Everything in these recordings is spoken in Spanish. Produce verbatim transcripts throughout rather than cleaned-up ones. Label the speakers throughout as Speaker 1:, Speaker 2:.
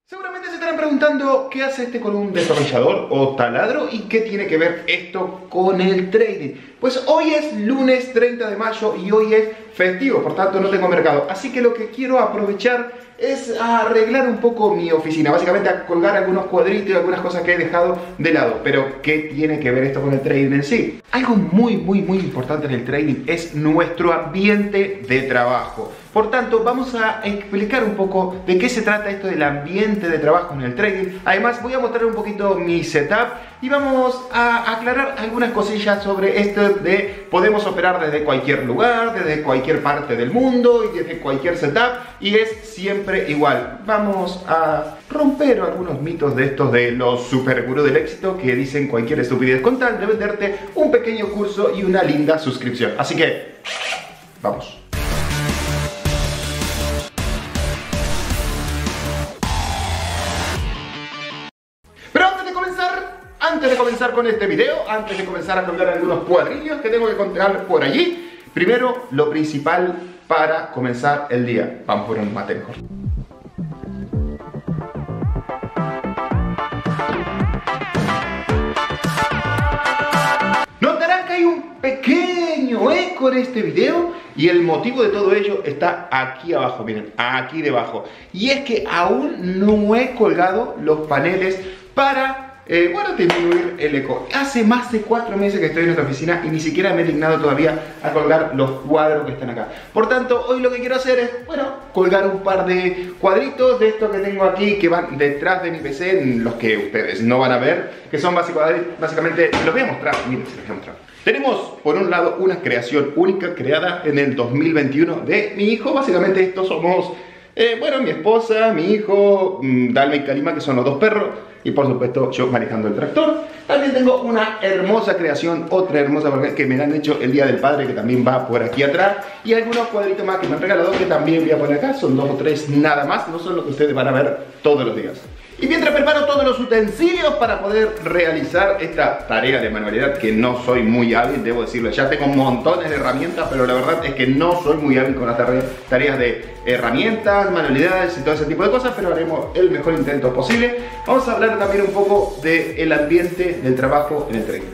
Speaker 1: Seguramente se estarán preguntando qué hace este con un destornillador o taladro y qué tiene que ver esto con el trading. Pues hoy es lunes treinta de mayo y hoy es festivo, por tanto no tengo mercado. Así que lo que quiero aprovechar es arreglar un poco mi oficina, básicamente a colgar algunos cuadritos y algunas cosas que he dejado de lado. Pero ¿qué tiene que ver esto con el trading en sí? Algo muy muy muy importante en el trading es nuestro ambiente de trabajo. Por tanto, vamos a explicar un poco de qué se trata esto del ambiente de trabajo en el trading. Además, voy a mostrar un poquito mi setup y vamos a aclarar algunas cosillas sobre esto de podemos operar desde cualquier lugar, desde cualquier parte del mundo y desde cualquier setup, y es siempre igual. Vamos a romper algunos mitos de estos de los super gurús del éxito que dicen cualquier estupidez con tal de venderte un pequeño curso y una linda suscripción. Así que, vamos. Antes de comenzar con este video, antes de comenzar a colgar algunos cuadrillos que tengo que contar por allí, primero lo principal para comenzar el día. Vamos por un mate mejor. Notarán que hay un pequeño eco en este video y el motivo de todo ello está aquí abajo, miren, aquí debajo. Y es que aún no he colgado los paneles para Eh, bueno, disminuir el eco. Hace más de cuatro meses que estoy en esta oficina y ni siquiera me he dignado todavía a colgar los cuadros que están acá. Por tanto, hoy lo que quiero hacer es, bueno, colgar un par de cuadritos de estos que tengo aquí que van detrás de mi P C, los que ustedes no van a ver, que son básicamente, los voy a mostrar, miren, se los voy a mostrar. Tenemos, por un lado, una creación única creada en el dos mil veintiuno de mi hijo. Básicamente estos somos, eh, bueno, mi esposa, mi hijo, Dalma y Karima, que son los dos perros. Y por supuesto yo manejando el tractor. También tengo una hermosa creación, otra hermosa que me han hecho el Día del Padre, que también va por aquí atrás. Y algunos cuadritos más que me han regalado que también voy a poner acá. Son dos o tres nada más, no son lo que ustedes van a ver todos los días. Y mientras preparo todos los utensilios para poder realizar esta tarea de manualidad, que no soy muy hábil, debo decirlo. Ya tengo montones de herramientas, pero la verdad es que no soy muy hábil con las tareas de herramientas, manualidades y todo ese tipo de cosas, pero haremos el mejor intento posible. Vamos a hablar también un poco del ambiente del trabajo en el trading.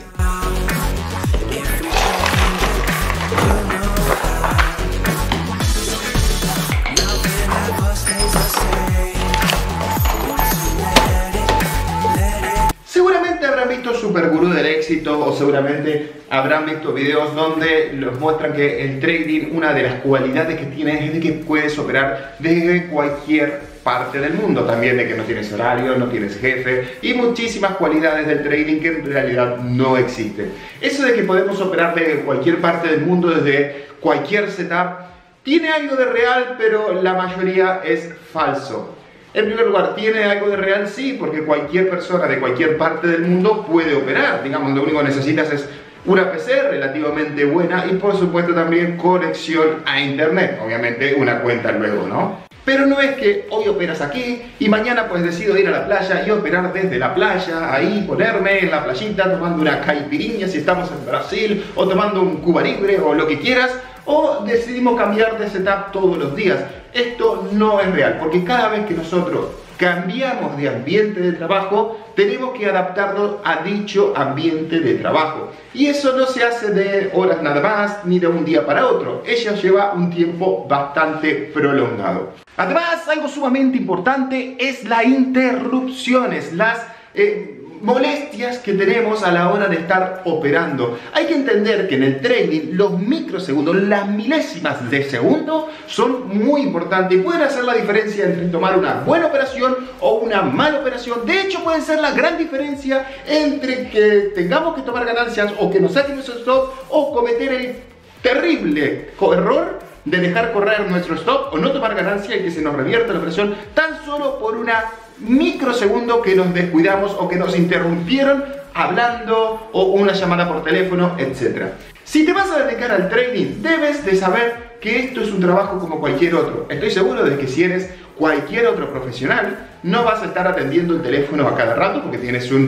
Speaker 1: Seguramente habrán visto Super Gurú del Éxito o seguramente habrán visto videos donde los muestran que el trading, una de las cualidades que tiene es de que puedes operar desde cualquier parte del mundo. También de que no tienes horario, no tienes jefe y muchísimas cualidades del trading que en realidad no existen. Eso de que podemos operar desde cualquier parte del mundo, desde cualquier setup, tiene algo de real, pero la mayoría es falso. En primer lugar, ¿tiene algo de real? Sí, porque cualquier persona de cualquier parte del mundo puede operar. Digamos, lo único que necesitas es una P C relativamente buena y por supuesto también conexión a internet. Obviamente una cuenta luego, ¿no? Pero no es que hoy operas aquí y mañana pues decido ir a la playa y operar desde la playa, ahí ponerme en la playita tomando una caipirinha si estamos en Brasil, o tomando un Cuba Libre o lo que quieras, o decidimos cambiar de setup todos los días. Esto no es real, porque cada vez que nosotros cambiamos de ambiente de trabajo, tenemos que adaptarnos a dicho ambiente de trabajo. Y eso no se hace de horas nada más, ni de un día para otro. Ello lleva un tiempo bastante prolongado. Además, algo sumamente importante es las interrupciones, las eh, molestias que tenemos a la hora de estar operando. Hay que entender que en el trading los microsegundos, las milésimas de segundo son muy importantes y pueden hacer la diferencia entre tomar una buena operación o una mala operación. De hecho, pueden ser la gran diferencia entre que tengamos que tomar ganancias o que nos saquen nuestro stop, o cometer el terrible error de dejar correr nuestro stop o no tomar ganancia y que se nos revierta la operación tan solo por una microsegundo que nos descuidamos o que nos interrumpieron hablando o una llamada por teléfono, etcétera. Si te vas a dedicar al trading, debes de saber que esto es un trabajo como cualquier otro. Estoy seguro de que si eres cualquier otro profesional, no vas a estar atendiendo el teléfono a cada rato porque tienes un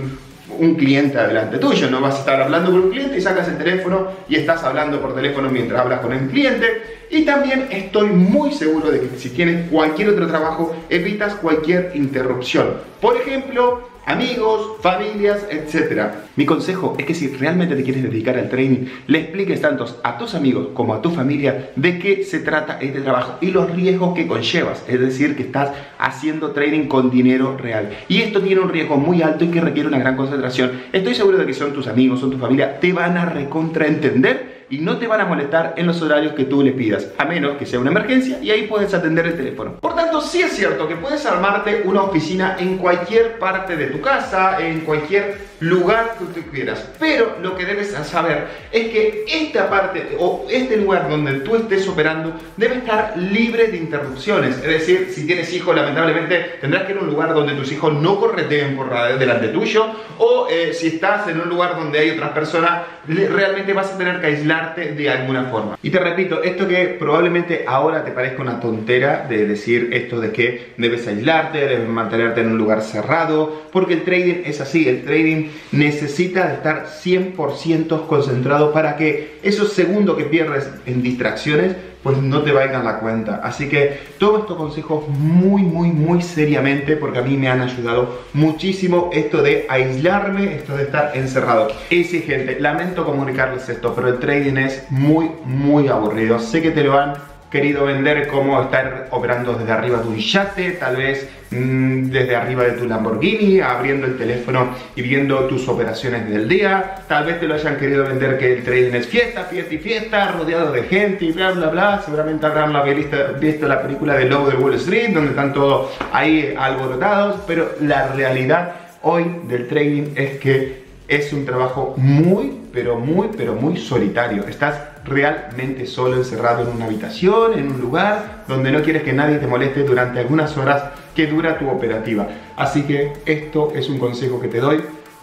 Speaker 1: un cliente adelante tuyo. No vas a estar hablando con un cliente y sacas el teléfono y estás hablando por teléfono mientras hablas con el cliente. Y también estoy muy seguro de que si tienes cualquier otro trabajo, evitas cualquier interrupción. Por ejemplo, amigos, familias, etcétera. Mi consejo es que si realmente te quieres dedicar al trading, le expliques tanto a tus amigos como a tu familia de qué se trata este trabajo y los riesgos que conllevas. Es decir, que estás haciendo trading con dinero real. Y esto tiene un riesgo muy alto y que requiere una gran concentración. Estoy seguro de que son tus amigos, son tu familia, te van a recontraentender y no te van a molestar en los horarios que tú les pidas, a menos que sea una emergencia y ahí puedes atender el teléfono. Por tanto, sí es cierto que puedes armarte una oficina en cualquier parte de tu casa, en cualquier lugar que tú quieras, pero lo que debes saber es que esta parte o este lugar donde tú estés operando debe estar libre de interrupciones. Es decir, si tienes hijos, lamentablemente tendrás que ir a un lugar donde tus hijos no correteen por delante tuyo, o eh, si estás en un lugar donde hay otras personas, realmente vas a tener que aislarte de alguna forma. Y te repito, esto que probablemente ahora te parezca una tontera de decir esto de que debes aislarte, debes mantenerte en un lugar cerrado, porque el trading es así, el trading necesita de estar cien por ciento concentrado para que esos segundos que pierdes en distracciones pues no te vayan a la cuenta. Así que tomo estos consejos muy, muy, muy seriamente porque a mí me han ayudado muchísimo esto de aislarme, esto de estar encerrado. Y sí, gente, lamento comunicarles esto, pero el trading es muy, muy aburrido. Sé que te lo han querido vender como estar operando desde arriba de un yate, tal vez mmm, desde arriba de tu Lamborghini, abriendo el teléfono y viendo tus operaciones del día. Tal vez te lo hayan querido vender que el trading es fiesta, fiesta y fiesta, rodeado de gente y bla bla bla. Seguramente habrán visto, visto la película de Lobo de Wall Street, donde están todos ahí alborotados, pero la realidad hoy del trading es que es un trabajo muy, pero muy, pero muy solitario. Estás realmente solo, encerrado en una habitación, en un lugar donde no quieres que nadie te moleste durante algunas horas que dura tu operativa. Así que esto es un consejo que te doy.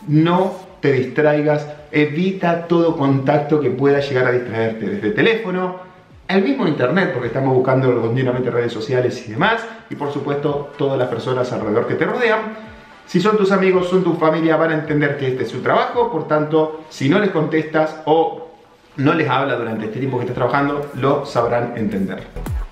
Speaker 1: No te distraigas, evita todo contacto que pueda llegar a distraerte, desde teléfono, el mismo internet, porque estamos buscando continuamente redes sociales y demás, y por supuesto todas las personas alrededor que te rodean. Si son tus amigos, son tu familia, van a entender que este es su trabajo, por tanto, si no les contestas o no les habla durante este tiempo que estás trabajando, lo sabrán entender.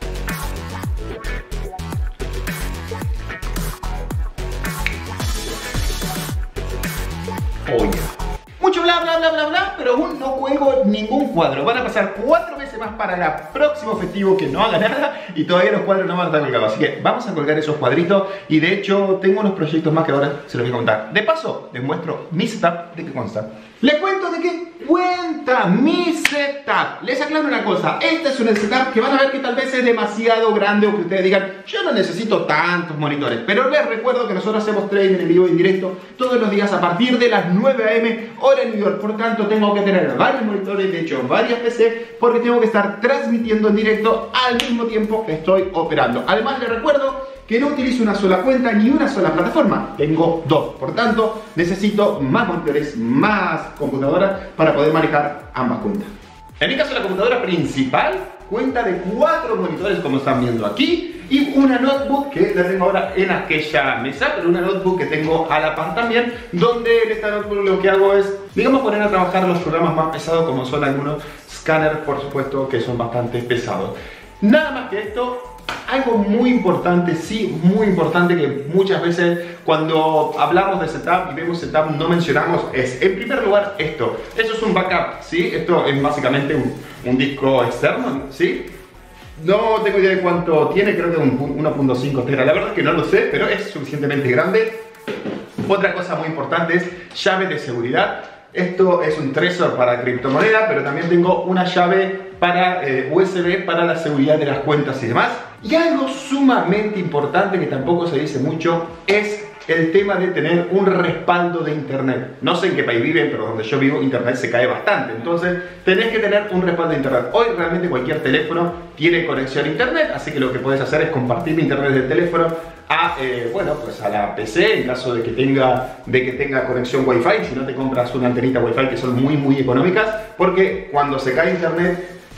Speaker 1: Oh, yeah. Mucho bla bla bla bla bla, pero aún no juego ningún cuadro. Van a pasar cuatro meses más para el próximo festivo que no haga nada y todavía los cuadros no van a estar colgados. Así que vamos a colgar esos cuadritos y de hecho tengo unos proyectos más que ahora se los voy a contar. De paso, les muestro mi setup. ¿De qué consta? Les cuento de qué cuenta mi setup. Les aclaro una cosa, este es un setup que van a ver que tal vez es demasiado grande o que ustedes digan, yo no necesito tantos monitores. Pero les recuerdo que nosotros hacemos trading en vivo y en directo todos los días a partir de las nueve a eme hora en New York. Por tanto, tengo que tener varios monitores, de hecho varias P C, porque tengo que estar transmitiendo en directo al mismo tiempo que estoy operando. Además, les recuerdo que no utilizo una sola cuenta ni una sola plataforma, tengo dos. Por tanto, necesito más monitores, más computadoras para poder manejar ambas cuentas. En mi caso, la computadora principal cuenta de cuatro monitores, como están viendo aquí, y una notebook que la tengo ahora en aquella mesa, pero una notebook que tengo a la par también, donde en esta notebook lo que hago es, digamos, poner a trabajar los programas más pesados, como son algunos scanners, por supuesto, que son bastante pesados. Nada más que esto. Algo muy importante, sí, muy importante, que muchas veces cuando hablamos de setup y vemos setup no mencionamos, es en primer lugar esto. Esto es un backup, ¿sí? Esto es básicamente un, un disco externo, ¿sí? No tengo idea de cuánto tiene, creo que un uno punto cinco tera, la verdad es que no lo sé, pero es suficientemente grande. Otra cosa muy importante es llave de seguridad. Esto es un Trezor para criptomoneda, pero también tengo una llave para eh, U S B para la seguridad de las cuentas y demás. Y algo sumamente importante que tampoco se dice mucho es el tema de tener un respaldo de internet. No sé en qué país viven, pero donde yo vivo internet se cae bastante. Entonces tenés que tener un respaldo de internet. Hoy realmente cualquier teléfono tiene conexión a internet, así que lo que puedes hacer es compartir mi internet del teléfono a, eh, bueno, pues a la P C en caso de que tenga, de que tenga conexión Wi-Fi. Si no, te compras una antenita Wi-Fi que son muy muy económicas, porque cuando se cae internet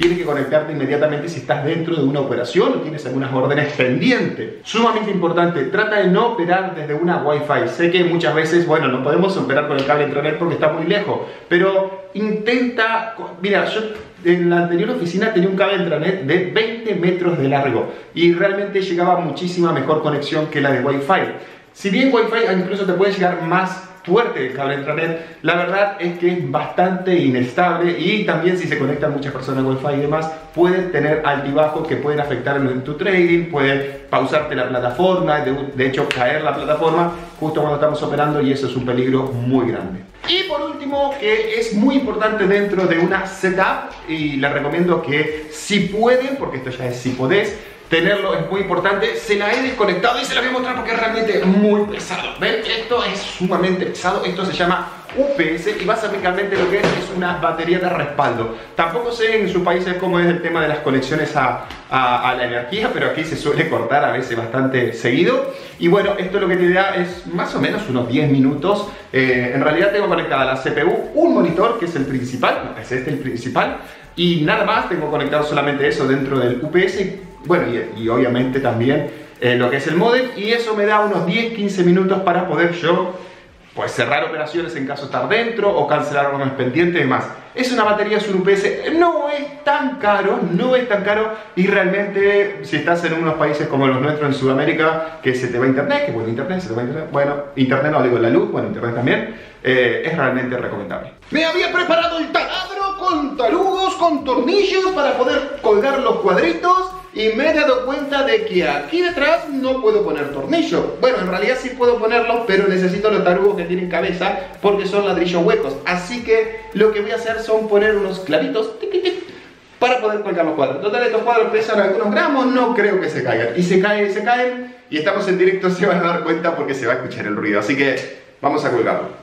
Speaker 1: tienes que conectarte inmediatamente si estás dentro de una operación o tienes algunas órdenes pendientes. Sumamente importante, trata de no operar desde una Wi-Fi. Sé que muchas veces, bueno, no podemos operar con el cable intranet porque está muy lejos, pero intenta, mira, yo en la anterior oficina tenía un cable intranet de veinte metros de largo y realmente llegaba muchísima mejor conexión que la de Wi-Fi. Si bien Wi-Fi incluso te puede llegar más fuerte el cable intranet, la verdad es que es bastante inestable y también si se conectan muchas personas a Wi-Fi y demás, puede tener altibajos que pueden afectar en tu trading, puede pausarte la plataforma, de, de hecho caer la plataforma justo cuando estamos operando y eso es un peligro muy grande. Y por último, que es muy importante dentro de una setup y les recomiendo que si pueden, porque esto ya es si podés, tenerlo es muy importante. Se la he desconectado y se la voy a mostrar porque es realmente muy pesado. ¿Ven? Esto es sumamente pesado. Esto se llama U P S y básicamente lo que es es una batería de respaldo. Tampoco sé en sus países cómo es el tema de las conexiones a, a, a la energía, pero aquí se suele cortar a veces bastante seguido. Y bueno, esto lo que te da es más o menos unos diez minutos. Eh, en realidad tengo conectada la C P U, un monitor que es el principal, no, es este el principal, y nada más. Tengo conectado solamente eso dentro del U P S. Bueno, y, y obviamente también eh, lo que es el modem, y eso me da unos diez a quince minutos para poder yo pues cerrar operaciones en caso de estar dentro o cancelar algunos pendientes y demás. Es una batería, es un U P S, no es tan caro, no es tan caro y realmente si estás en unos países como los nuestros en Sudamérica, que se te va internet, que bueno, internet, se te va internet, bueno, internet no digo la luz, bueno, internet también, eh, es realmente recomendable. Me había preparado el taladro con tarugos, con tornillos para poder colgar los cuadritos. Y me he dado cuenta de que aquí detrás no puedo poner tornillo. Bueno, en realidad sí puedo ponerlos, pero necesito los tarugos que tienen cabeza porque son ladrillos huecos. Así que lo que voy a hacer son poner unos clavitos tic, tic, tic, para poder colgar los cuadros. Total, estos cuadros pesan algunos gramos, no creo que se caigan. Y se caen, se caen, y estamos en directo, se van a dar cuenta porque se va a escuchar el ruido. Así que vamos a colgarlo.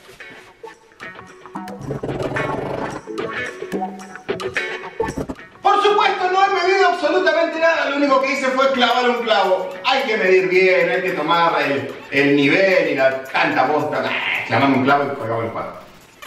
Speaker 1: Por supuesto, no he medido absolutamente nada, lo único que hice fue clavar un clavo. Hay que medir bien, hay que tomar el, el nivel y la tanta bosta. Clavamos un clavo y colgamos el cuadro.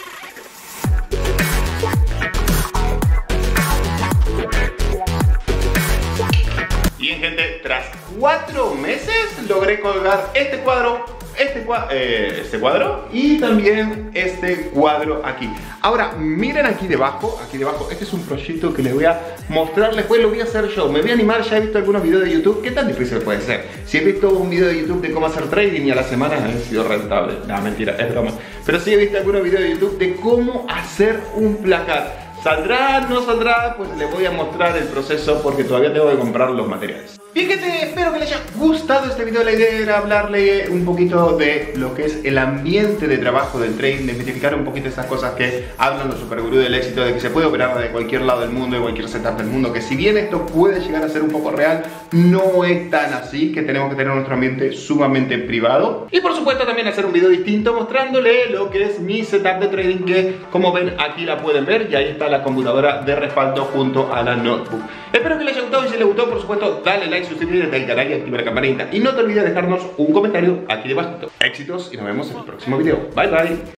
Speaker 1: Bien, gente, tras cuatro meses logré colgar este cuadro, este, cua eh, este cuadro y también este cuadro aquí. Ahora, miren aquí debajo, aquí debajo, este es un proyecto que les voy a mostrar, después lo voy a hacer yo. Me voy a animar, ya he visto algunos videos de YouTube. ¿Qué tan difícil puede ser? Si he visto un video de YouTube de cómo hacer trading y a la semana ha sido rentable. No, mentira, es broma. Pero sí he visto algunos videos de YouTube de cómo hacer un placar. ¿Saldrá? ¿No saldrá? Pues les voy a mostrar el proceso porque todavía tengo que comprar los materiales. Bien, gente, espero que les haya gustado este video. La idea era hablarle un poquito de lo que es el ambiente de trabajo del trading, desmitificar un poquito esas cosas que hablan los supergurús del éxito, de que se puede operar de cualquier lado del mundo, de cualquier setup del mundo, que si bien esto puede llegar a ser un poco real, no es tan así, que tenemos que tener nuestro ambiente sumamente privado. Y por supuesto también hacer un video distinto mostrándole lo que es mi setup de trading, que como ven aquí la pueden ver y ahí está la computadora de respaldo junto a la notebook. Espero que les haya gustado y si les gustó, por supuesto, dale like, suscríbete al canal y activa la campanita. Y no te olvides dejarnos un comentario aquí debajo. Éxitos y nos vemos en el próximo video. Bye bye.